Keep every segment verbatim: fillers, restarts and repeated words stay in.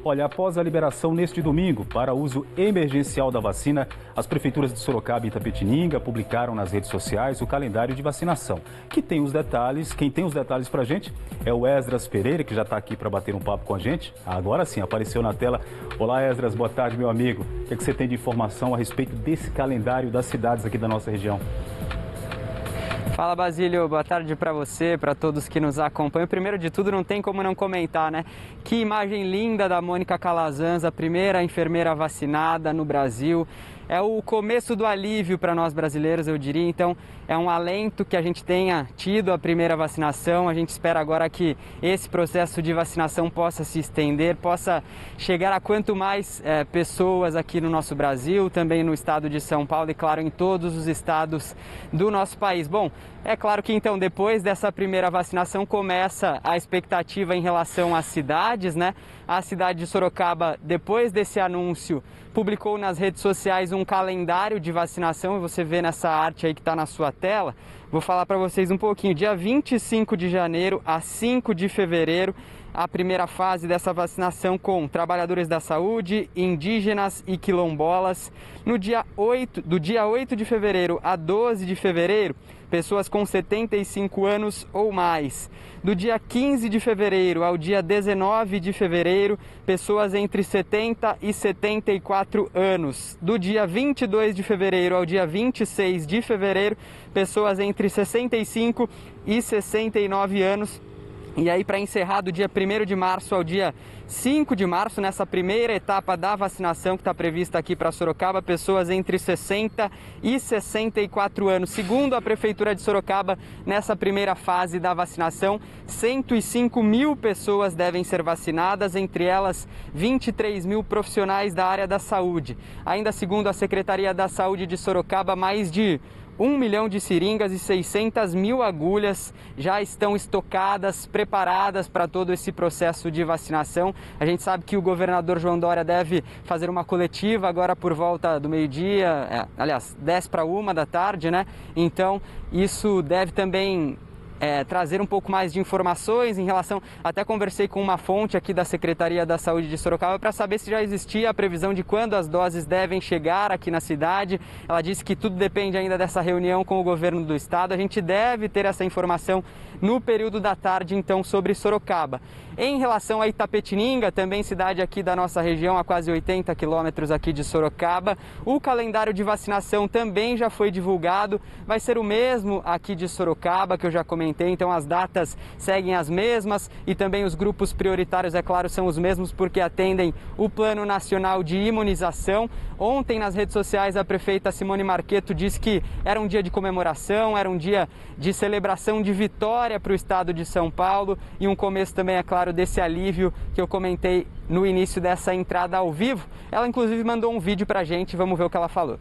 Olha, após a liberação neste domingo para uso emergencial da vacina, as prefeituras de Sorocaba e Itapetininga publicaram nas redes sociais o calendário de vacinação. Que tem os detalhes, quem tem os detalhes para a gente é o Esdras Pereira, que já está aqui para bater um papo com a gente. Agora sim, apareceu na tela. Olá, Esdras, boa tarde, meu amigo. O que é que você tem de informação a respeito desse calendário das cidades aqui da nossa região? Fala, Basílio, boa tarde para você, para todos que nos acompanham. Primeiro de tudo, não tem como não comentar, né? Que imagem linda da Mônica Calazans, a primeira enfermeira vacinada no Brasil. É o começo do alívio para nós brasileiros, eu diria. Então, é um alento que a gente tenha tido a primeira vacinação. A gente espera agora que esse processo de vacinação possa se estender, possa chegar a quanto mais é, pessoas aqui no nosso Brasil, também no estado de São Paulo e, claro, em todos os estados do nosso país. Bom, é claro que, então, depois dessa primeira vacinação, começa a expectativa em relação às cidades, né? A cidade de Sorocaba, depois desse anúncio, publicou nas redes sociais um calendário de vacinação, e você vê nessa arte aí que está na sua tela. Vou falar para vocês um pouquinho. Dia vinte e cinco de janeiro a cinco de fevereiro, a primeira fase dessa vacinação com trabalhadores da saúde, indígenas e quilombolas. No dia oito, do dia oito de fevereiro a doze de fevereiro, pessoas com setenta e cinco anos ou mais. Do dia quinze de fevereiro ao dia dezenove de fevereiro, pessoas entre setenta e setenta e quatro anos. Do dia vinte e dois de fevereiro ao dia vinte e seis de fevereiro, pessoas entre sessenta e cinco e sessenta e nove anos. E aí, para encerrar, do dia primeiro de março ao dia cinco de março, nessa primeira etapa da vacinação que está prevista aqui para Sorocaba, pessoas entre sessenta e sessenta e quatro anos. Segundo a Prefeitura de Sorocaba, nessa primeira fase da vacinação, cento e cinco mil pessoas devem ser vacinadas, entre elas vinte e três mil profissionais da área da saúde. Ainda segundo a Secretaria da Saúde de Sorocaba, mais de um milhão de seringas e seiscentas mil agulhas já estão estocadas, preparadas para todo esse processo de vacinação. A gente sabe que o governador João Dória deve fazer uma coletiva agora por volta do meio-dia, é, aliás, dez para uma da tarde, né? Então, isso deve também É, trazer um pouco mais de informações em relação... Até conversei com uma fonte aqui da Secretaria da Saúde de Sorocaba para saber se já existia a previsão de quando as doses devem chegar aqui na cidade. Ela disse que tudo depende ainda dessa reunião com o governo do estado. A gente deve ter essa informação no período da tarde, então, sobre Sorocaba. Em relação a Itapetininga, também cidade aqui da nossa região, a quase oitenta quilômetros aqui de Sorocaba, o calendário de vacinação também já foi divulgado. Vai ser o mesmo aqui de Sorocaba, que eu já comentei. Então as datas seguem as mesmas e também os grupos prioritários, é claro, são os mesmos porque atendem o Plano Nacional de Imunização. Ontem nas redes sociais a prefeita Simone Marqueto disse que era um dia de comemoração, era um dia de celebração de vitória para o estado de São Paulo e um começo também, é claro, desse alívio que eu comentei no início dessa entrada ao vivo. Ela inclusive mandou um vídeo para a gente, vamos ver o que ela falou.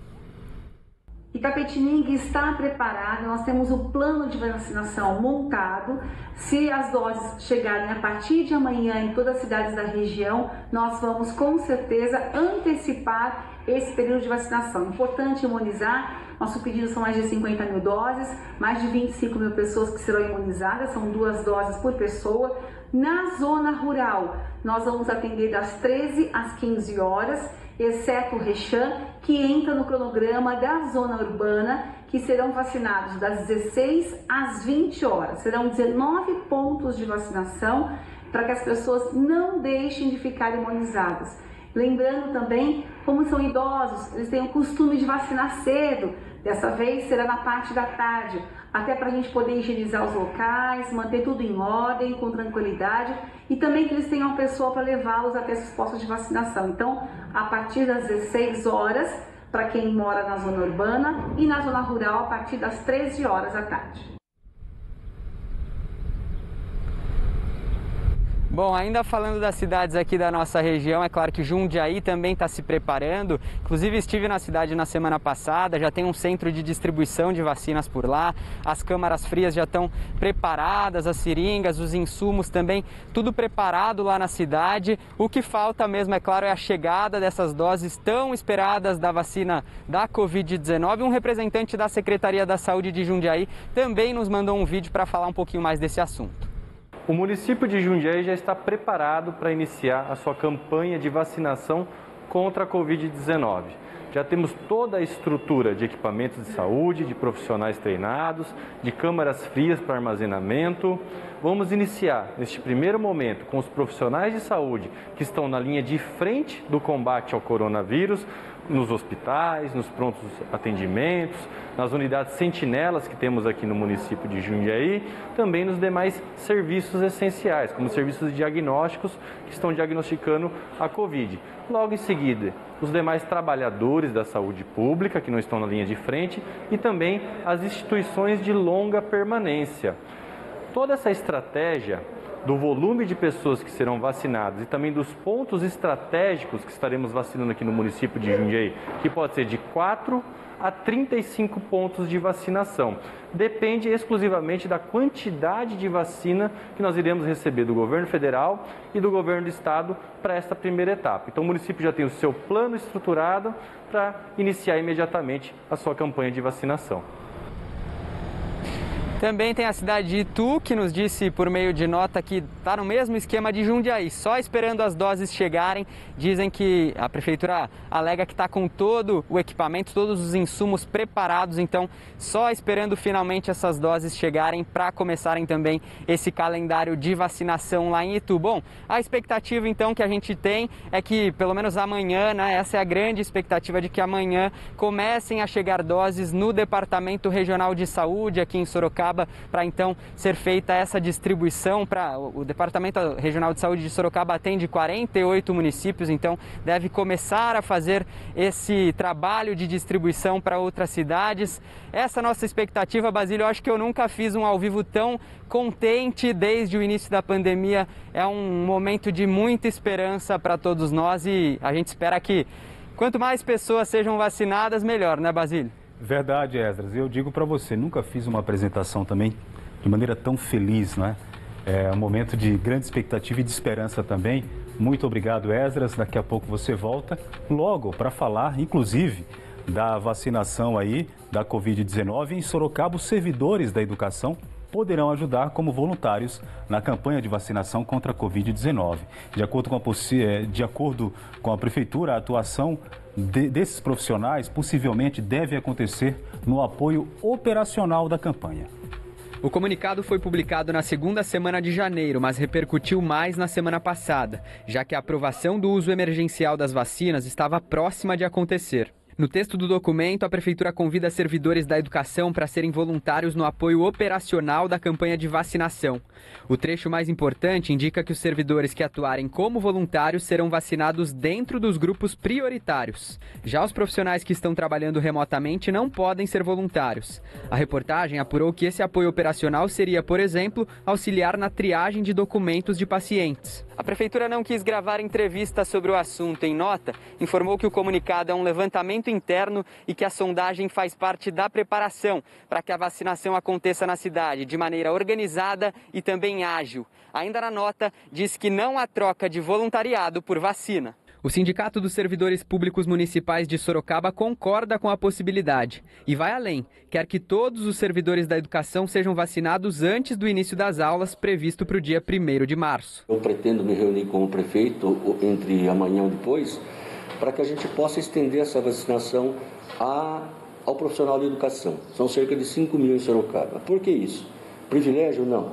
Itapetininga está preparada, nós temos o plano de vacinação montado. Se as doses chegarem a partir de amanhã em todas as cidades da região, nós vamos com certeza antecipar esse período de vacinação. Importante imunizar, nosso pedido são mais de cinquenta mil doses, mais de vinte e cinco mil pessoas que serão imunizadas, são duas doses por pessoa. Na zona rural, nós vamos atender das treze às quinze horas, exceto o Rexam, que entra no cronograma da zona urbana, que serão vacinados das dezesseis às vinte horas. Serão dezenove pontos de vacinação para que as pessoas não deixem de ficar imunizadas. Lembrando também, como são idosos, eles têm o costume de vacinar cedo. Dessa vez será na parte da tarde, até para a gente poder higienizar os locais, manter tudo em ordem, com tranquilidade, e também que eles tenham uma pessoa para levá-los até esses postos de vacinação. Então, a partir das dezesseis horas, para quem mora na zona urbana, e na zona rural, a partir das treze horas da tarde. Bom, ainda falando das cidades aqui da nossa região, é claro que Jundiaí também está se preparando. Inclusive estive na cidade na semana passada, já tem um centro de distribuição de vacinas por lá. As câmaras frias já estão preparadas, as seringas, os insumos também, tudo preparado lá na cidade. O que falta mesmo, é claro, é a chegada dessas doses tão esperadas da vacina da covid dezenove. Um representante da Secretaria da Saúde de Jundiaí também nos mandou um vídeo para falar um pouquinho mais desse assunto. O município de Jundiaí já está preparado para iniciar a sua campanha de vacinação contra a covid dezenove. Já temos toda a estrutura de equipamentos de saúde, de profissionais treinados, de câmaras frias para armazenamento. Vamos iniciar, neste primeiro momento, com os profissionais de saúde que estão na linha de frente do combate ao coronavírus, nos hospitais, nos prontos atendimentos, nas unidades sentinelas que temos aqui no município de Jundiaí, também nos demais serviços essenciais, como serviços diagnósticos que estão diagnosticando a Covid. Logo em seguida, os demais trabalhadores da saúde pública que não estão na linha de frente e também as instituições de longa permanência. Toda essa estratégia do volume de pessoas que serão vacinadas e também dos pontos estratégicos que estaremos vacinando aqui no município de Jundiaí, que pode ser de quatro a trinta e cinco pontos de vacinação. Depende exclusivamente da quantidade de vacina que nós iremos receber do governo federal e do governo do estado para esta primeira etapa. Então o município já tem o seu plano estruturado para iniciar imediatamente a sua campanha de vacinação. Também tem a cidade de Itu, que nos disse por meio de nota que está no mesmo esquema de Jundiaí, só esperando as doses chegarem. Dizem que a prefeitura alega que está com todo o equipamento, todos os insumos preparados, então só esperando finalmente essas doses chegarem para começarem também esse calendário de vacinação lá em Itu. Bom, a expectativa então que a gente tem é que pelo menos amanhã, né, essa é a grande expectativa de que amanhã comecem a chegar doses no Departamento Regional de Saúde aqui em Sorocaba, para então ser feita essa distribuição. Para o Departamento Regional de Saúde de Sorocaba atende quarenta e oito municípios, então deve começar a fazer esse trabalho de distribuição para outras cidades. Essa nossa expectativa, Basílio, eu acho que eu nunca fiz um ao vivo tão contente desde o início da pandemia. É um momento de muita esperança para todos nós e a gente espera que quanto mais pessoas sejam vacinadas, melhor, né, Basílio? Verdade, Esdras. Eu digo para você, nunca fiz uma apresentação também de maneira tão feliz, não é? É um momento de grande expectativa e de esperança também. Muito obrigado, Esdras. Daqui a pouco você volta logo para falar, inclusive, da vacinação aí da covid dezenove. Em Sorocaba, os servidores da educação poderão ajudar como voluntários na campanha de vacinação contra a covid dezenove. De acordo com a, de acordo com a Prefeitura, a atuação de, desses profissionais possivelmente deve acontecer no apoio operacional da campanha. O comunicado foi publicado na segunda semana de janeiro, mas repercutiu mais na semana passada, já que a aprovação do uso emergencial das vacinas estava próxima de acontecer. No texto do documento, a Prefeitura convida servidores da educação para serem voluntários no apoio operacional da campanha de vacinação. O trecho mais importante indica que os servidores que atuarem como voluntários serão vacinados dentro dos grupos prioritários. Já os profissionais que estão trabalhando remotamente não podem ser voluntários. A reportagem apurou que esse apoio operacional seria, por exemplo, auxiliar na triagem de documentos de pacientes. A Prefeitura não quis gravar entrevista sobre o assunto. Em nota, informou que o comunicado é um levantamento interno e que a sondagem faz parte da preparação para que a vacinação aconteça na cidade de maneira organizada e também ágil. Ainda na nota, diz que não há troca de voluntariado por vacina. O Sindicato dos Servidores Públicos Municipais de Sorocaba concorda com a possibilidade e vai além. Quer que todos os servidores da educação sejam vacinados antes do início das aulas, previsto para o dia primeiro de março. Eu pretendo me reunir com o prefeito entre amanhã e depois, para que a gente possa estender essa vacinação a, ao profissional de educação. São cerca de cinco mil em Sorocaba. Por que isso? Privilégio? Não.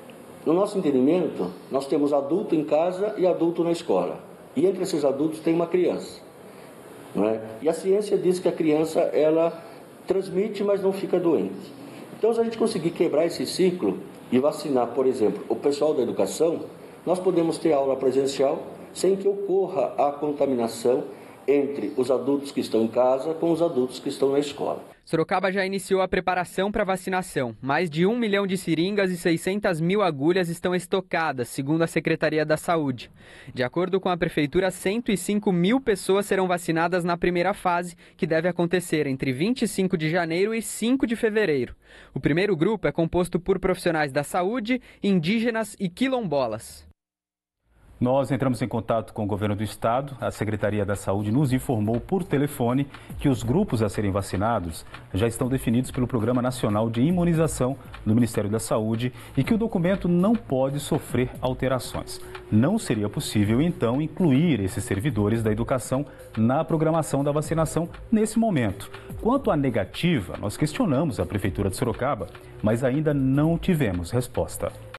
No nosso entendimento, nós temos adulto em casa e adulto na escola. E entre esses adultos tem uma criança, não é? E a ciência diz que a criança, ela transmite, mas não fica doente. Então, se a gente conseguir quebrar esse ciclo e vacinar, por exemplo, o pessoal da educação, nós podemos ter aula presencial sem que ocorra a contaminação entre os adultos que estão em casa com os adultos que estão na escola. Sorocaba já iniciou a preparação para vacinação. Mais de um milhão de seringas e seiscentas mil agulhas estão estocadas, segundo a Secretaria da Saúde. De acordo com a Prefeitura, cento e cinco mil pessoas serão vacinadas na primeira fase, que deve acontecer entre vinte e cinco de janeiro e cinco de fevereiro. O primeiro grupo é composto por profissionais da saúde, indígenas e quilombolas. Nós entramos em contato com o governo do estado. A Secretaria da Saúde nos informou por telefone que os grupos a serem vacinados já estão definidos pelo Programa Nacional de Imunização do Ministério da Saúde e que o documento não pode sofrer alterações. Não seria possível, então, incluir esses servidores da educação na programação da vacinação nesse momento. Quanto à negativa, nós questionamos a Prefeitura de Sorocaba, mas ainda não tivemos resposta.